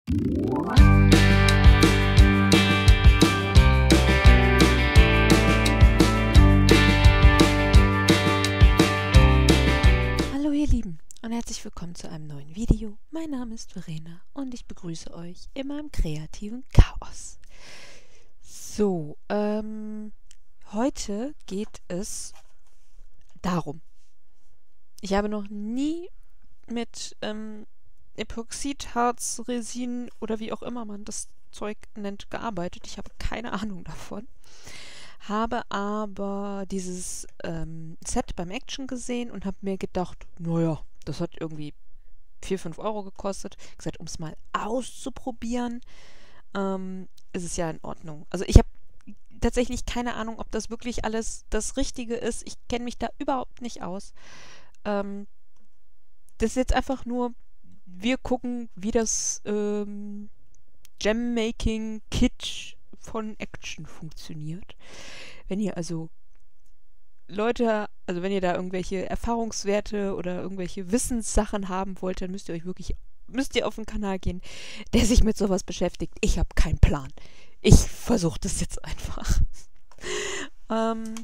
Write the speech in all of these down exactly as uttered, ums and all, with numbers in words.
Hallo ihr Lieben und herzlich willkommen zu einem neuen Video. Mein Name ist Verena und ich begrüße euch in meinem kreativen Chaos. So, ähm, heute geht es darum. Ich habe noch nie mit ähm, Epoxidharz, Resin oder wie auch immer man das Zeug nennt, gearbeitet. Ich habe keine Ahnung davon. Habe aber dieses ähm, Set beim Action gesehen und habe mir gedacht, naja, das hat irgendwie vier, fünf Euro gekostet. Ich gesagt, um es mal auszuprobieren, ähm, ist es ja in Ordnung. Also ich habe tatsächlich keine Ahnung, ob das wirklich alles das Richtige ist. Ich kenne mich da überhaupt nicht aus. Ähm, das ist jetzt einfach nur, wir gucken, wie das ähm, Gem-Making-Kit von Action funktioniert. Wenn ihr also Leute, also wenn ihr da irgendwelche Erfahrungswerte oder irgendwelche Wissenssachen haben wollt, dann müsst ihr euch wirklich, müsst ihr auf den Kanal gehen, der sich mit sowas beschäftigt. Ich habe keinen Plan. Ich versuche das jetzt einfach. ähm,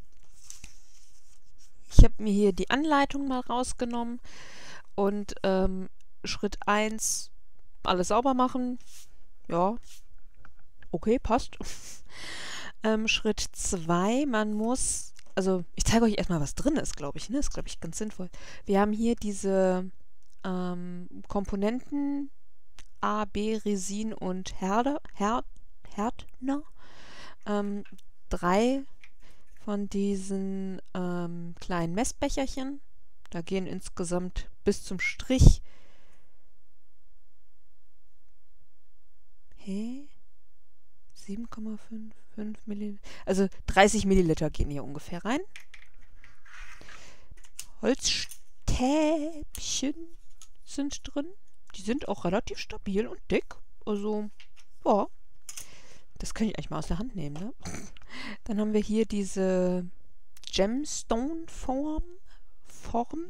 ich habe mir hier die Anleitung mal rausgenommen und ähm, Schritt eins, alles sauber machen. Ja, okay, passt. ähm, Schritt zwei, man muss, also ich zeige euch erstmal, was drin ist, glaube ich, ne? Ist, glaube ich, ganz sinnvoll. Wir haben hier diese ähm, Komponenten A, B, Resin und Herde, Her, Härtner. Ähm, drei von diesen ähm, kleinen Messbecherchen. Da gehen insgesamt bis zum Strich. Hä? sieben Komma fünf Milliliter. Also dreißig Milliliter gehen hier ungefähr rein. Holzstäbchen sind drin. Die sind auch relativ stabil und dick. Also, ja. Das kann ich eigentlich mal aus der Hand nehmen, ne? Dann haben wir hier diese Gemstone-Form. Form.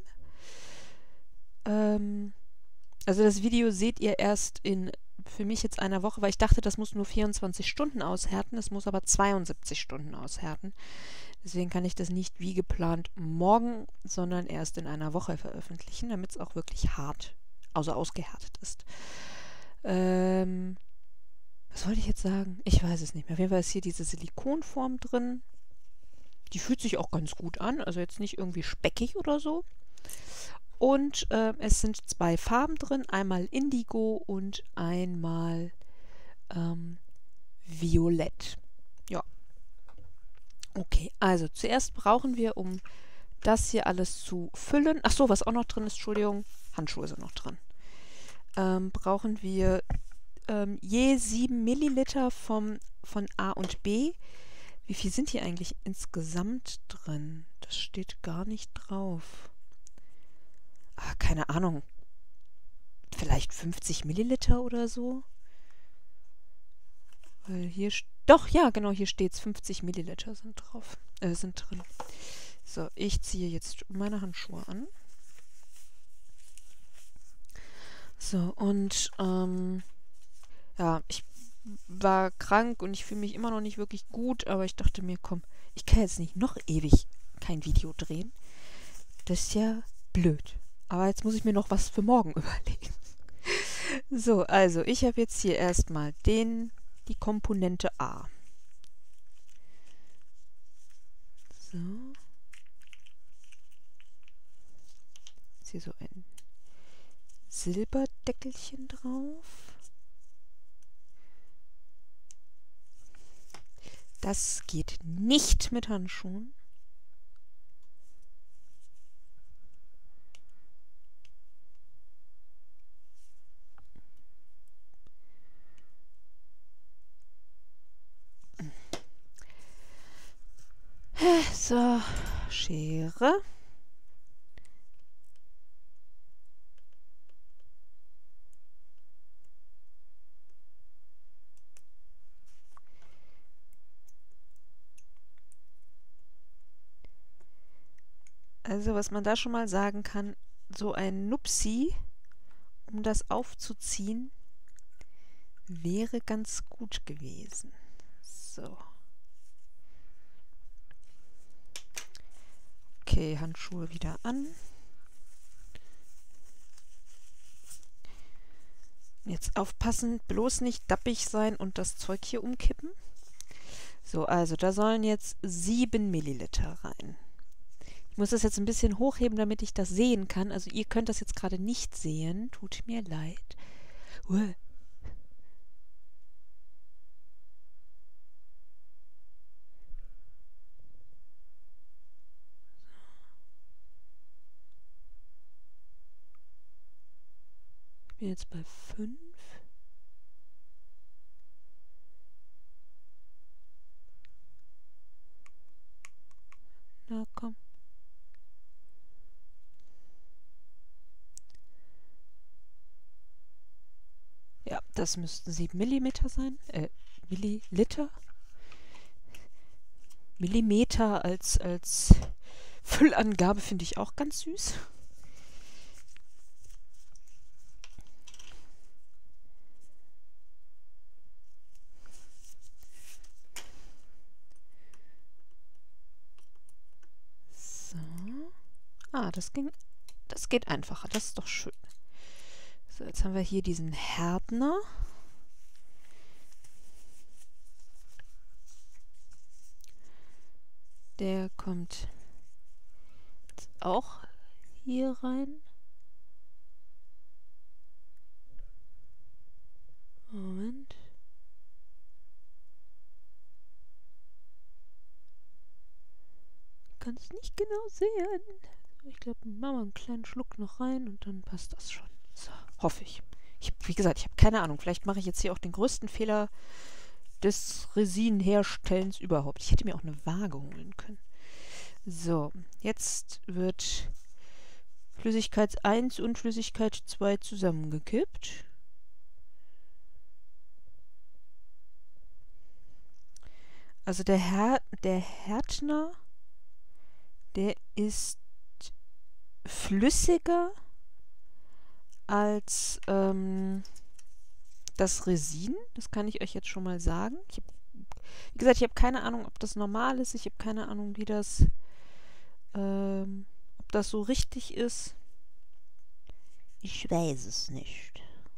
Ähm, also das Video seht ihr erst in, für mich jetzt einer Woche, weil ich dachte, das muss nur vierundzwanzig Stunden aushärten. Das muss aber zweiundsiebzig Stunden aushärten. Deswegen kann ich das nicht wie geplant morgen, sondern erst in einer Woche veröffentlichen, damit es auch wirklich hart, also ausgehärtet ist. Ähm, was wollte ich jetzt sagen? Ich weiß es nicht mehr. Auf jeden Fall ist hier diese Silikonform drin. Die fühlt sich auch ganz gut an, also jetzt nicht irgendwie speckig oder so. Und äh, es sind zwei Farben drin, einmal Indigo und einmal ähm, Violett. Ja. Okay, also zuerst brauchen wir, um das hier alles zu füllen, ach so, was auch noch drin ist, Entschuldigung, Handschuhe sind noch drin, ähm, brauchen wir ähm, je sieben Milliliter vom, von A und B. Wie viel sind hier eigentlich insgesamt drin? Das steht gar nicht drauf. Ah, keine Ahnung. Vielleicht fünfzig Milliliter oder so? Weil hier, doch, ja, genau, hier steht es. fünfzig Milliliter sind drauf, äh, sind drin. So, ich ziehe jetzt meine Handschuhe an. So, und, ähm, ja, ich war krank und ich fühle mich immer noch nicht wirklich gut, aber ich dachte mir, komm, ich kann jetzt nicht noch ewig kein Video drehen. Das ist ja blöd. Aber jetzt muss ich mir noch was für morgen überlegen. So, also ich habe jetzt hier erstmal den, die Komponente A. So. Ist hier so ein Silberdeckelchen drauf. Das geht nicht mit Handschuhen. So, Schere. Also was man da schon mal sagen kann, so ein Nupsi, um das aufzuziehen, wäre ganz gut gewesen. So. Okay, Handschuhe wieder an. Jetzt aufpassen, bloß nicht dappig sein und das Zeug hier umkippen. So, also da sollen jetzt sieben Milliliter rein. Ich muss das jetzt ein bisschen hochheben, damit ich das sehen kann. Also ihr könnt das jetzt gerade nicht sehen. Tut mir leid. Uah. Ich bin jetzt bei fünf. Na komm. Ja, das müssten sieben Millimeter sein. Äh, Milliliter. Millimeter als, als Füllangabe finde ich auch ganz süß. So. Ah, das ging, das geht einfacher. Das ist doch schön. So, jetzt haben wir hier diesen Härtner. Der kommt jetzt auch hier rein. Moment. Ich kann es nicht genau sehen. Ich glaube, machen wir einen kleinen Schluck noch rein und dann passt das schon. So, hoffe ich. ich wie gesagt, ich habe keine Ahnung. Vielleicht mache ich jetzt hier auch den größten Fehler des Resinherstellens überhaupt. Ich hätte mir auch eine Waage holen können. So, jetzt wird Flüssigkeit eins und Flüssigkeit zwei zusammengekippt. Also der, Her der Härtner, der ist flüssiger als ähm, das Resin. Das kann ich euch jetzt schon mal sagen. Ich hab, wie gesagt, ich habe keine Ahnung, ob das normal ist. Ich habe keine Ahnung, wie das, ähm, ob das so richtig ist. Ich weiß es nicht.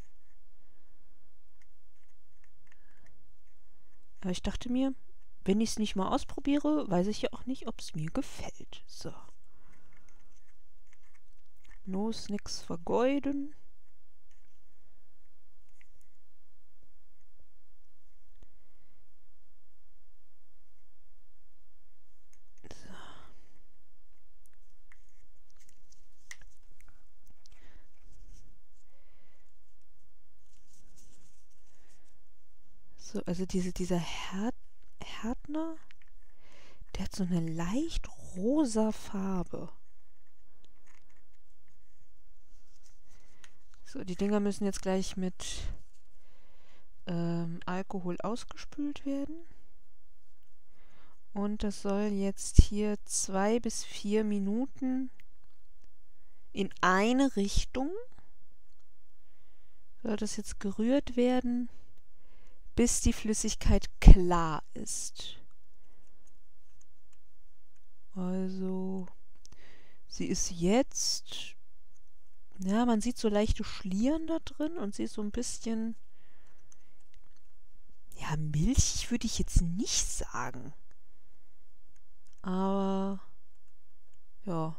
Aber ich dachte mir, wenn ich es nicht mal ausprobiere, weiß ich ja auch nicht, ob es mir gefällt. So. Los, nix vergeuden. So, also diese, dieser Härt, Härtner, der hat so eine leicht rosa Farbe. So, die Dinger müssen jetzt gleich mit ähm, Alkohol ausgespült werden. Und das soll jetzt hier zwei bis vier Minuten in eine Richtung soll das jetzt gerührt werden, bis die Flüssigkeit klar ist. Also, sie ist jetzt, ja, man sieht so leichte Schlieren da drin und sie ist so ein bisschen, ja, milchig würde ich jetzt nicht sagen. Aber, ja.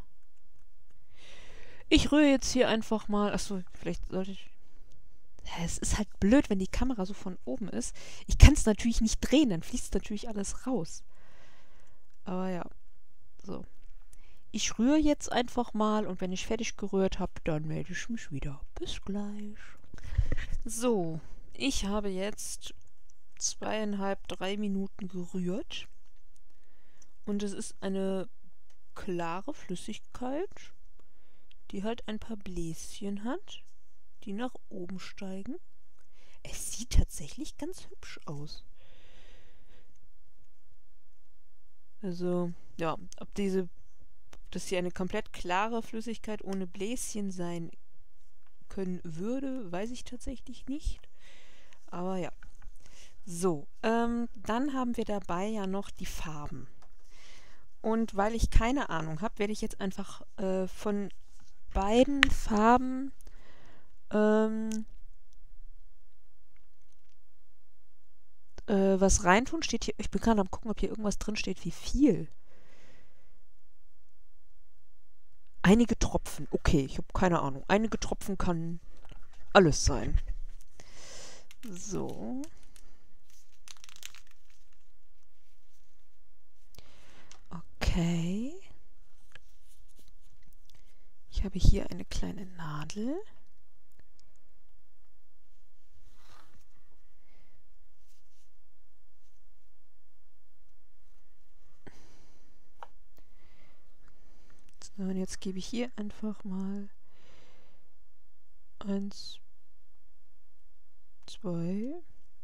Ich rühre jetzt hier einfach mal, achso, vielleicht sollte ich, ja, es ist halt blöd, wenn die Kamera so von oben ist. Ich kann es natürlich nicht drehen, dann fließt natürlich alles raus. Aber ja, so. Ich rühre jetzt einfach mal und wenn ich fertig gerührt habe, dann melde ich mich wieder. Bis gleich. So, ich habe jetzt zweieinhalb, drei Minuten gerührt. Und es ist eine klare Flüssigkeit, die halt ein paar Bläschen hat, die nach oben steigen. Es sieht tatsächlich ganz hübsch aus. Also, ja, ob diese, ob das hier eine komplett klare Flüssigkeit ohne Bläschen sein können würde, weiß ich tatsächlich nicht. Aber ja. So, ähm, dann haben wir dabei ja noch die Farben. Und weil ich keine Ahnung habe, werde ich jetzt einfach äh, von beiden Farben ähm, äh, was reintun. Steht hier, ich bin gerade am gucken, ob hier irgendwas drin steht, wie viel. Einige Tropfen. Okay, ich habe keine Ahnung. Einige Tropfen kann alles sein. So. Okay. Ich habe hier eine kleine Nadel. So, und jetzt gebe ich hier einfach mal eins, zwei,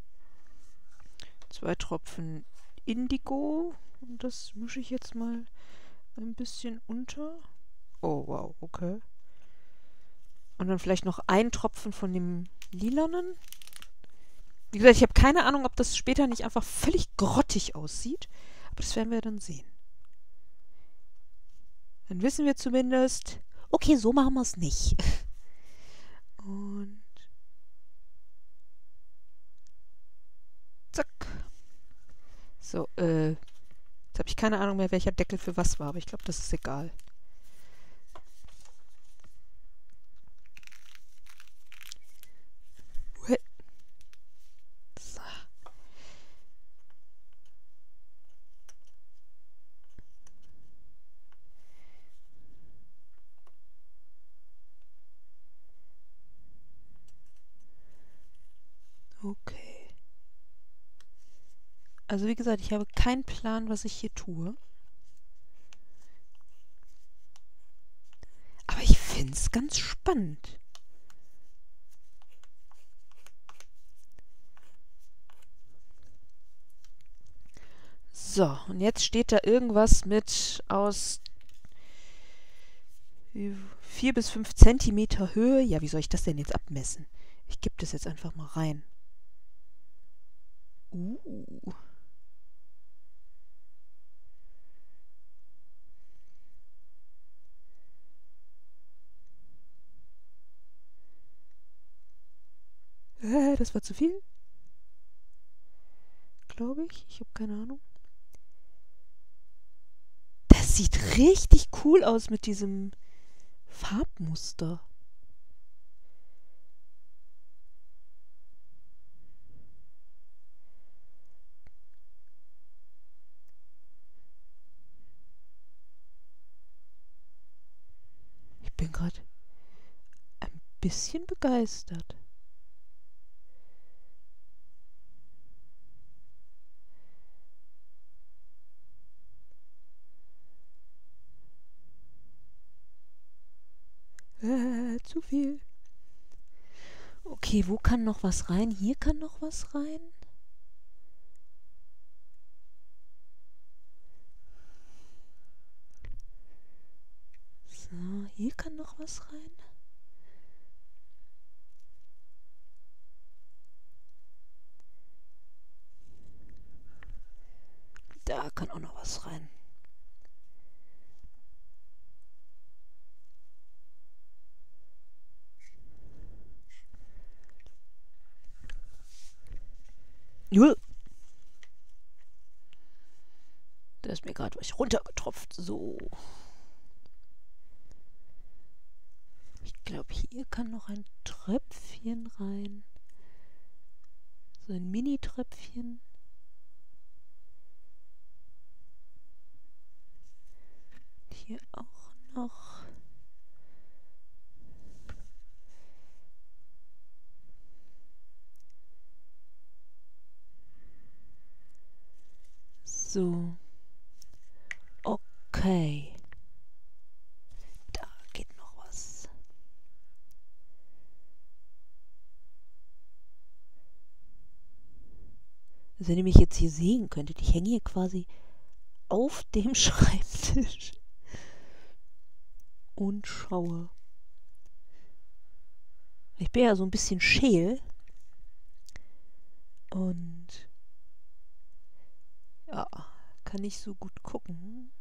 zwei Tropfen Indigo. Und das mische ich jetzt mal ein bisschen unter. Oh, wow, okay. Und dann vielleicht noch ein Tropfen von dem Lilanen. Wie gesagt, ich habe keine Ahnung, ob das später nicht einfach völlig grottig aussieht. Aber das werden wir dann sehen. Dann wissen wir zumindest, okay, so machen wir es nicht. Und zack. So, äh, jetzt habe ich keine Ahnung mehr, welcher Deckel für was war, aber ich glaube, das ist egal. So. Okay. Also wie gesagt, ich habe keinen Plan, was ich hier tue. Aber ich finde es ganz spannend. So, und jetzt steht da irgendwas mit aus vier bis fünf Zentimeter Höhe. Ja, wie soll ich das denn jetzt abmessen? Ich gebe das jetzt einfach mal rein. Uh. Äh, das war zu viel? Glaube ich. Ich habe keine Ahnung. Das sieht richtig cool aus mit diesem Farbmuster. Ich bin gerade ein bisschen begeistert. Äh, zu viel. Okay, wo kann noch was rein? Hier kann noch was rein. So, hier kann noch was rein. Da kann auch noch was rein. Juh. Da ist mir gerade was runtergetropft. So. Ich glaube, hier kann noch ein Tröpfchen rein. So ein Mini-Tröpfchen. Hier auch noch. So. Okay. Da geht noch was. Also wenn ihr mich jetzt hier sehen könntet, ich hänge hier quasi auf dem Schreibtisch und schaue. Ich bin ja so ein bisschen scheel. Und ja, kann ich so gut gucken.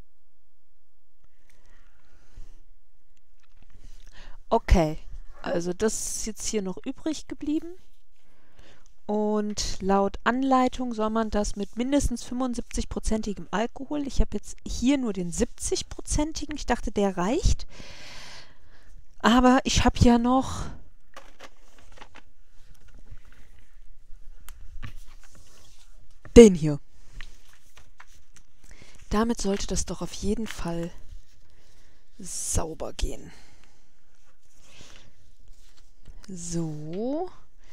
Okay, also das ist jetzt hier noch übrig geblieben. Und laut Anleitung soll man das mit mindestens fünfundsiebzig-prozentigem Alkohol. Ich habe jetzt hier nur den siebzig-prozentigen. Ich dachte, der reicht. Aber ich habe ja noch den hier. Damit sollte das doch auf jeden Fall sauber gehen. So.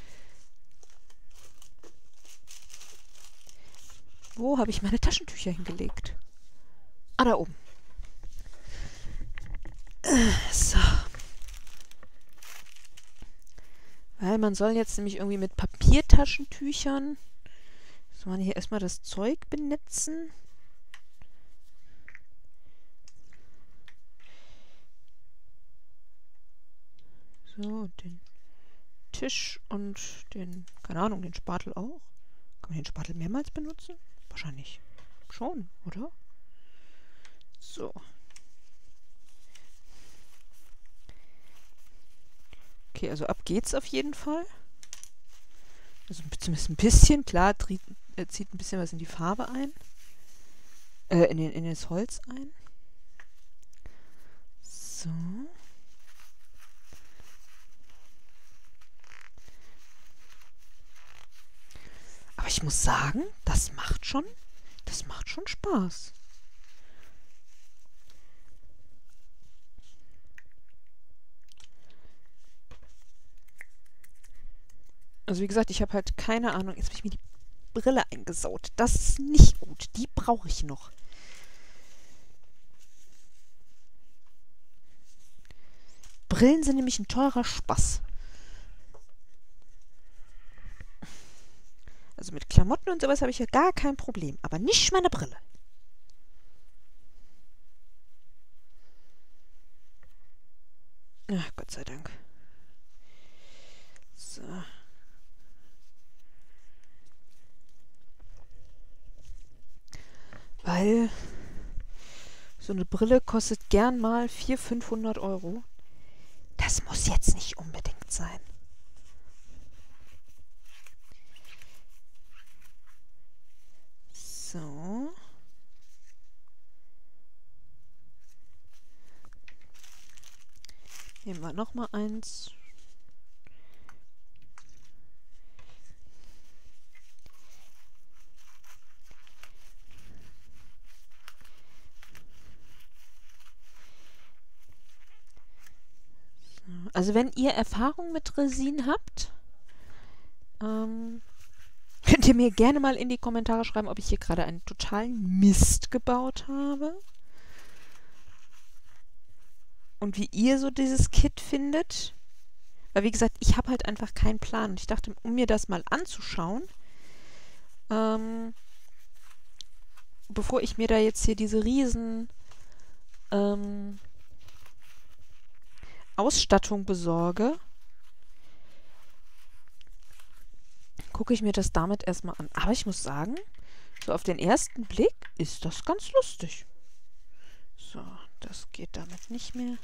Wo habe ich meine Taschentücher hingelegt? Ah, da oben. So. Weil man soll jetzt nämlich irgendwie mit Papiertaschentüchern, soll man hier erstmal das Zeug benetzen. So, den Tisch und den, keine Ahnung, den Spatel auch. Kann man den Spatel mehrmals benutzen? Wahrscheinlich schon, oder? So. Okay, also ab geht's auf jeden Fall. Also zumindest ein bisschen, klar, trieb, äh, zieht ein bisschen was in die Farbe ein. Äh, in, den, in das Holz ein. So. Aber ich muss sagen, das macht schon, das macht schon Spaß. Also wie gesagt, ich habe halt keine Ahnung. Jetzt habe ich mir die Brille eingesaut. Das ist nicht gut. Die brauche ich noch. Brillen sind nämlich ein teurer Spaß. Also mit Klamotten und sowas habe ich ja gar kein Problem. Aber nicht meine Brille. Ach, Gott sei Dank. So. Weil so eine Brille kostet gern mal vierhundert, fünfhundert Euro. Das muss jetzt nicht unbedingt sein. So. Nehmen wir noch mal eins. Also wenn ihr Erfahrung mit Resin habt, ähm, könnt ihr mir gerne mal in die Kommentare schreiben, ob ich hier gerade einen totalen Mist gebaut habe. Und wie ihr so dieses Kit findet. Weil wie gesagt, ich habe halt einfach keinen Plan. Und ich dachte, um mir das mal anzuschauen, ähm, bevor ich mir da jetzt hier diese riesen ähm, Ausstattung besorge, gucke ich mir das damit erstmal an. Aber ich muss sagen, so auf den ersten Blick ist das ganz lustig. So, das geht damit nicht mehr.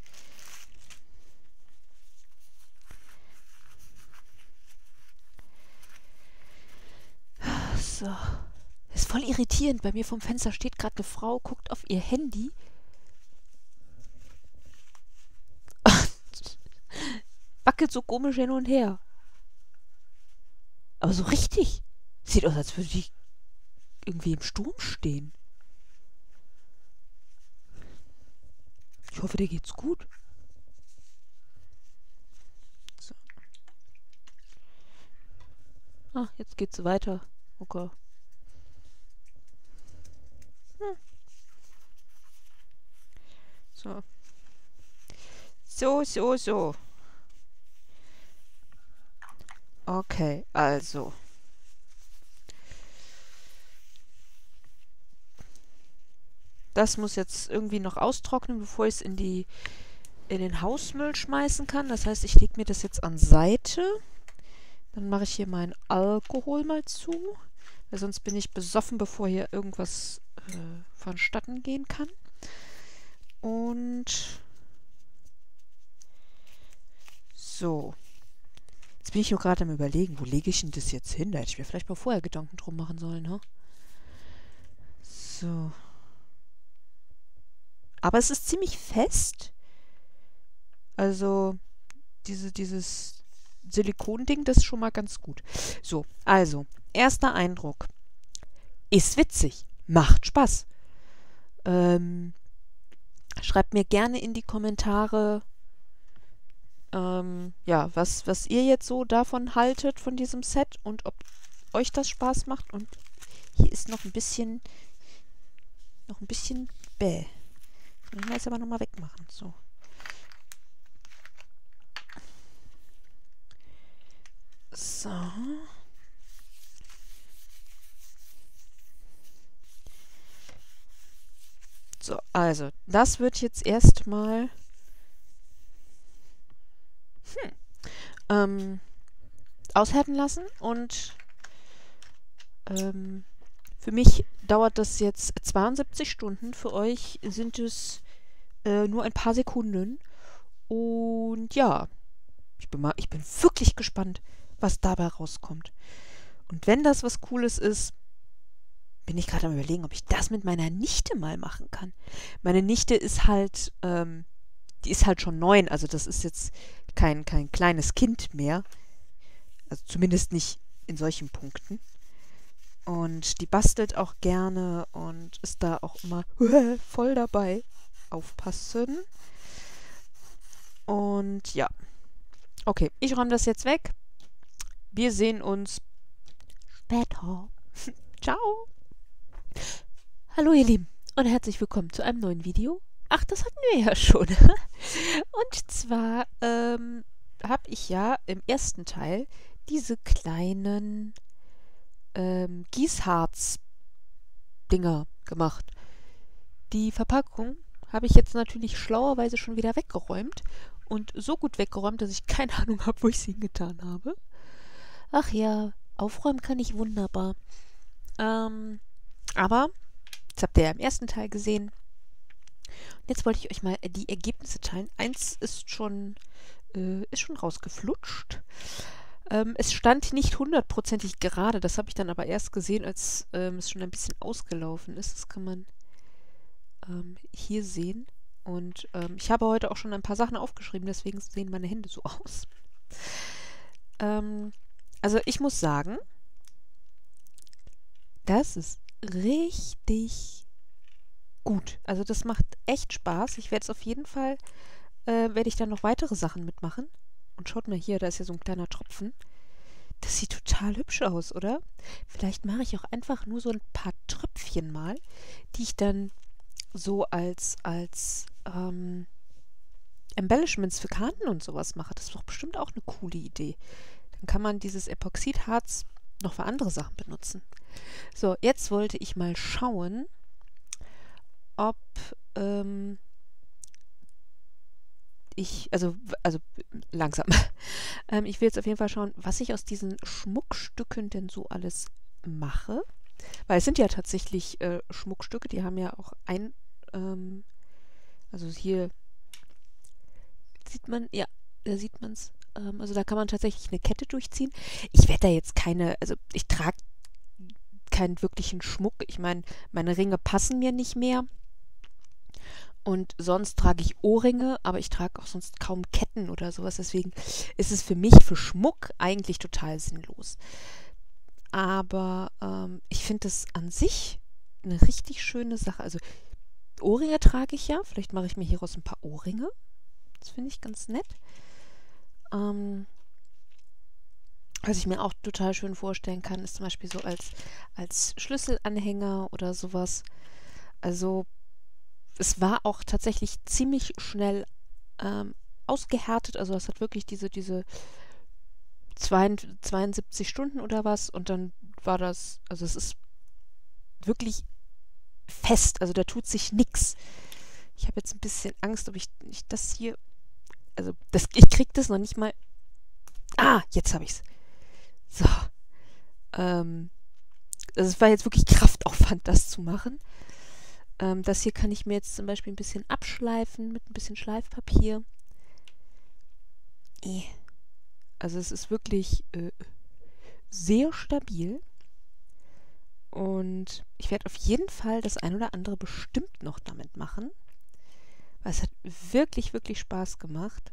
So. Das ist voll irritierend. Bei mir vom Fenster steht gerade eine Frau, guckt auf ihr Handy. Wackelt so komisch hin und her. Aber so richtig. Sieht aus, als würde die irgendwie im Sturm stehen. Ich hoffe, dir geht's gut. So. Ah, jetzt geht's weiter. Okay. Hm. So. So, so, so. Okay, also. Das muss jetzt irgendwie noch austrocknen, bevor ich es in die in den Hausmüll schmeißen kann. Das heißt, ich lege mir das jetzt an Seite. Dann mache ich hier meinen Alkohol mal zu, weil sonst bin ich besoffen, bevor hier irgendwas äh, vonstatten gehen kann. Und so. Jetzt bin ich nur gerade am Überlegen, wo lege ich denn das jetzt hin? Da hätte ich mir vielleicht mal vorher Gedanken drum machen sollen, ne? So. Aber es ist ziemlich fest. Also, diese, dieses Silikonding, das ist schon mal ganz gut. So, also, erster Eindruck. Ist witzig. Macht Spaß. Ähm, schreibt mir gerne in die Kommentare, ähm, ja, was, was ihr jetzt so davon haltet, von diesem Set und ob euch das Spaß macht. Und hier ist noch ein bisschen, noch ein bisschen bäh. Ich muss das aber nochmal wegmachen. So. So. So, also, das wird jetzt erstmal hm, ähm, aushärten lassen und ähm, für mich dauert das jetzt zweiundsiebzig Stunden. Für euch sind es äh, nur ein paar Sekunden. Und ja, ich bin mal, ich bin wirklich gespannt, was dabei rauskommt. Und wenn das was Cooles ist, bin ich gerade am Überlegen, ob ich das mit meiner Nichte mal machen kann. Meine Nichte ist halt, ähm, die ist halt schon neun, also das ist jetzt kein, kein kleines Kind mehr. Also zumindest nicht in solchen Punkten. Und die bastelt auch gerne und ist da auch immer voll dabei. Aufpassen. Und ja. Okay, ich räume das jetzt weg. Wir sehen uns später. Ciao. Hallo ihr Lieben und herzlich willkommen zu einem neuen Video. Ach, das hatten wir ja schon. Und zwar ähm, habe ich ja im ersten Teil diese kleinen ähm, Gießharz-Dinger gemacht. Die Verpackung habe ich jetzt natürlich schlauerweise schon wieder weggeräumt. Und so gut weggeräumt, dass ich keine Ahnung habe, wo ich sie hingetan habe. Ach ja, aufräumen kann ich wunderbar. Ähm, aber, das habt ihr ja im ersten Teil gesehen. Und jetzt wollte ich euch mal die Ergebnisse teilen. Eins ist schon, äh, ist schon rausgeflutscht. Ähm, es stand nicht hundertprozentig gerade. Das habe ich dann aber erst gesehen, als ähm, es schon ein bisschen ausgelaufen ist. Das kann man ähm, hier sehen. Und ähm, ich habe heute auch schon ein paar Sachen aufgeschrieben, deswegen sehen meine Hände so aus. Ähm, also ich muss sagen, das ist richtig gut. Also das macht echt Spaß. Ich werde es auf jeden Fall, äh, werde ich dann noch weitere Sachen mitmachen. Und schaut mal hier, da ist ja so ein kleiner Tropfen. Das sieht total hübsch aus, oder? Vielleicht mache ich auch einfach nur so ein paar Tröpfchen mal, die ich dann so als, als ähm, Embellishments für Karten und sowas mache. Das ist doch bestimmt auch eine coole Idee. Dann kann man dieses Epoxidharz noch für andere Sachen benutzen. So, jetzt wollte ich mal schauen, ob ähm, ich, also, also langsam, ähm, ich will jetzt auf jeden Fall schauen, was ich aus diesen Schmuckstücken denn so alles mache. Weil es sind ja tatsächlich äh, Schmuckstücke, die haben ja auch ein, ähm, also hier sieht man, ja, da sieht man es. Ähm, also da kann man tatsächlich eine Kette durchziehen. Ich werde da jetzt keine, also ich trage keinen wirklichen Schmuck. Ich meine, meine Ringe passen mir nicht mehr. Und sonst trage ich Ohrringe, aber ich trage auch sonst kaum Ketten oder sowas. Deswegen ist es für mich für Schmuck eigentlich total sinnlos. Aber ähm, ich finde das an sich eine richtig schöne Sache. Also Ohrringe trage ich ja. Vielleicht mache ich mir hieraus ein paar Ohrringe. Das finde ich ganz nett. Ähm, was ich mir auch total schön vorstellen kann, ist zum Beispiel so als, als Schlüsselanhänger oder sowas. Also es war auch tatsächlich ziemlich schnell ähm, ausgehärtet. Also es hat wirklich diese, diese zweiundsiebzig Stunden oder was. Und dann war das, also es ist wirklich fest. Also da tut sich nichts. Ich habe jetzt ein bisschen Angst, ob ich, ich das hier, also das, ich kriege das noch nicht mal. Ah, jetzt habe ich es. So. Ähm, also es war jetzt wirklich Kraftaufwand, das zu machen. Ähm, das hier kann ich mir jetzt zum Beispiel ein bisschen abschleifen mit ein bisschen Schleifpapier. Also es ist wirklich äh, sehr stabil. Und ich werde auf jeden Fall das ein oder andere bestimmt noch damit machen. Weil es hat wirklich, wirklich Spaß gemacht.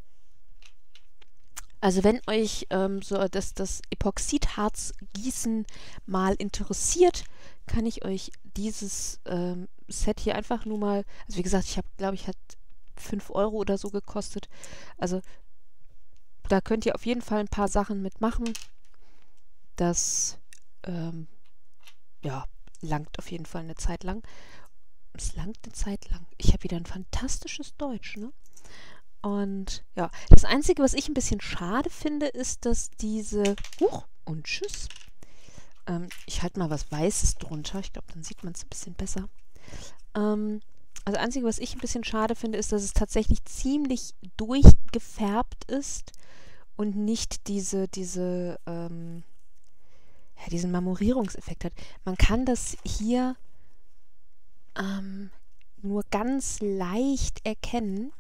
Also wenn euch ähm, so das, das Epoxidharz-Gießen mal interessiert, kann ich euch dieses ähm, Set hier einfach nur mal, also wie gesagt, ich habe, glaube ich, hat fünf Euro oder so gekostet. Also da könnt ihr auf jeden Fall ein paar Sachen mitmachen. Das ähm, ja, langt auf jeden Fall eine Zeit lang. Es langt eine Zeit lang. Ich habe wieder ein fantastisches Deutsch, ne? Und ja, das Einzige, was ich ein bisschen schade finde, ist, dass diese... Huch, und tschüss. Ähm, ich halte mal was Weißes drunter. Ich glaube, dann sieht man es ein bisschen besser. Ähm, also das Einzige, was ich ein bisschen schade finde, ist, dass es tatsächlich ziemlich durchgefärbt ist und nicht diese, diese, ähm, ja, diesen Marmorierungseffekt hat. Man kann das hier ähm, nur ganz leicht erkennen.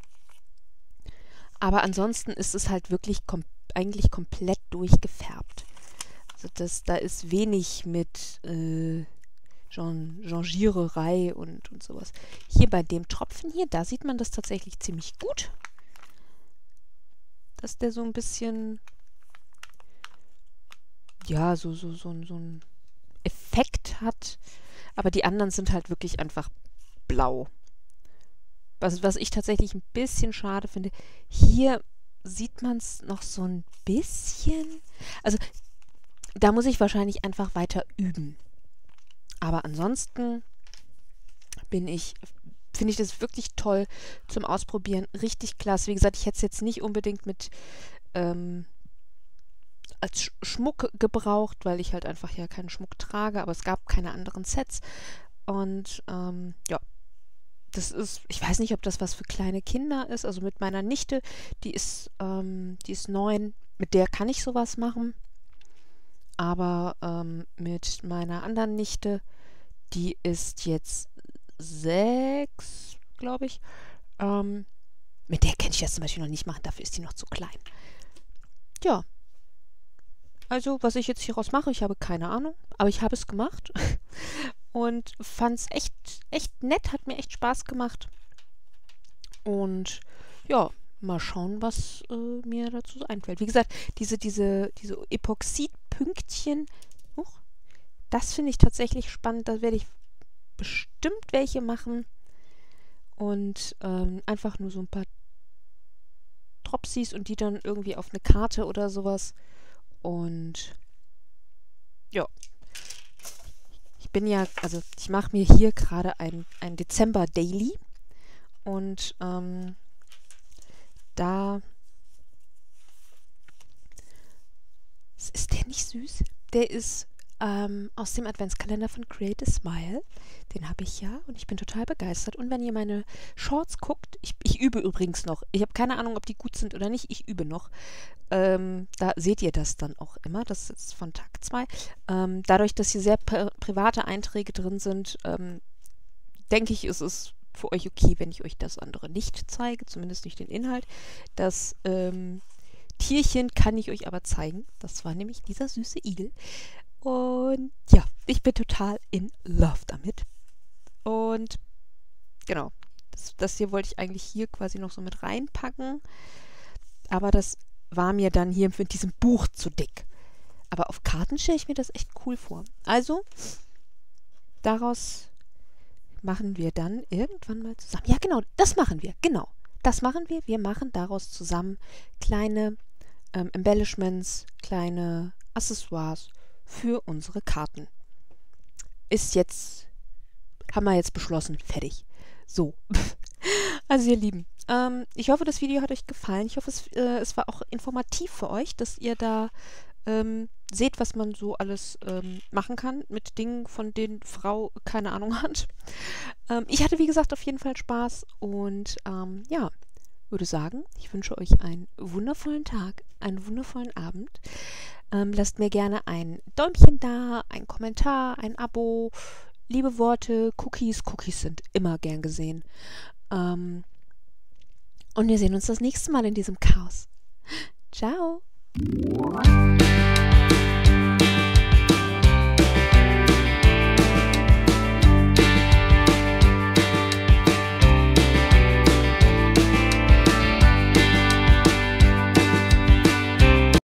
Aber ansonsten ist es halt wirklich kom eigentlich komplett durchgefärbt. Also das, da ist wenig mit äh, Changiererei und, und sowas. Hier bei dem Tropfen hier, da sieht man das tatsächlich ziemlich gut. Dass der so ein bisschen, ja, so, so, so, so ein Effekt hat. Aber die anderen sind halt wirklich einfach blau. Was, was ich tatsächlich ein bisschen schade finde. Hier sieht man es noch so ein bisschen. Also da muss ich wahrscheinlich einfach weiter üben. Aber ansonsten bin ich, finde ich das wirklich toll zum Ausprobieren. Richtig klasse. Wie gesagt, ich hätte es jetzt nicht unbedingt mit ähm, als Schmuck gebraucht, weil ich halt einfach ja keinen Schmuck trage. Aber es gab keine anderen Sets. Und ähm, ja. Das ist, ich weiß nicht, ob das was für kleine Kinder ist. Also mit meiner Nichte, die ist, ähm, die ist neun, mit der kann ich sowas machen. Aber ähm, mit meiner anderen Nichte, die ist jetzt sechs, glaube ich. Ähm, mit der kann ich das zum Beispiel noch nicht machen, dafür ist die noch zu klein. Ja. Also, was ich jetzt hieraus mache, ich habe keine Ahnung, aber ich habe es gemacht. Und fand es echt, echt nett, hat mir echt Spaß gemacht. Und ja, mal schauen, was äh, mir dazu so einfällt. Wie gesagt, diese, diese, diese Epoxidpünktchen, huch, das finde ich tatsächlich spannend. Da werde ich bestimmt welche machen. Und ähm, einfach nur so ein paar Tropsies und die dann irgendwie auf eine Karte oder sowas. Und ja. Ich bin ja, also ich mache mir hier gerade ein, ein Dezember-Daily und ähm, da ist der nicht süß? Der ist ähm, aus dem Adventskalender von Create a Smile. Den habe ich ja und ich bin total begeistert. Und wenn ihr meine Shorts guckt, ich, ich übe übrigens noch. Ich habe keine Ahnung, ob die gut sind oder nicht. Ich übe noch. Ähm, da seht ihr das dann auch immer. Das ist von Tag zwei. Ähm, dadurch, dass hier sehr pri private Einträge drin sind, ähm, denke ich, ist es für euch okay, wenn ich euch das andere nicht zeige. Zumindest nicht den Inhalt. Das ähm, Tierchen kann ich euch aber zeigen. Das war nämlich dieser süße Igel. Und ja, ich bin total in love damit. Und genau, das, das hier wollte ich eigentlich hier quasi noch so mit reinpacken. Aber das war mir dann hier mit diesem Buch zu dick. Aber auf Karten stelle ich mir das echt cool vor. Also, daraus machen wir dann irgendwann mal zusammen. Ja, genau, das machen wir. Genau, das machen wir. Wir machen daraus zusammen kleine ähm, Embellishments, kleine Accessoires für unsere Karten. Ist jetzt, haben wir jetzt beschlossen, fertig. So. Also ihr Lieben, ähm, ich hoffe, das Video hat euch gefallen. Ich hoffe, es, äh, es war auch informativ für euch, dass ihr da ähm, seht, was man so alles ähm, machen kann mit Dingen, von denen Frau keine Ahnung hat. Ähm, ich hatte, wie gesagt, auf jeden Fall Spaß und ähm, ja, würde sagen, ich wünsche euch einen wundervollen Tag, einen wundervollen Abend. Ähm, lasst mir gerne ein Däumchen da, ein Kommentar, ein Abo, liebe Worte, Cookies. Cookies sind immer gern gesehen. Ähm, und wir sehen uns das nächste Mal in diesem Chaos. Ciao!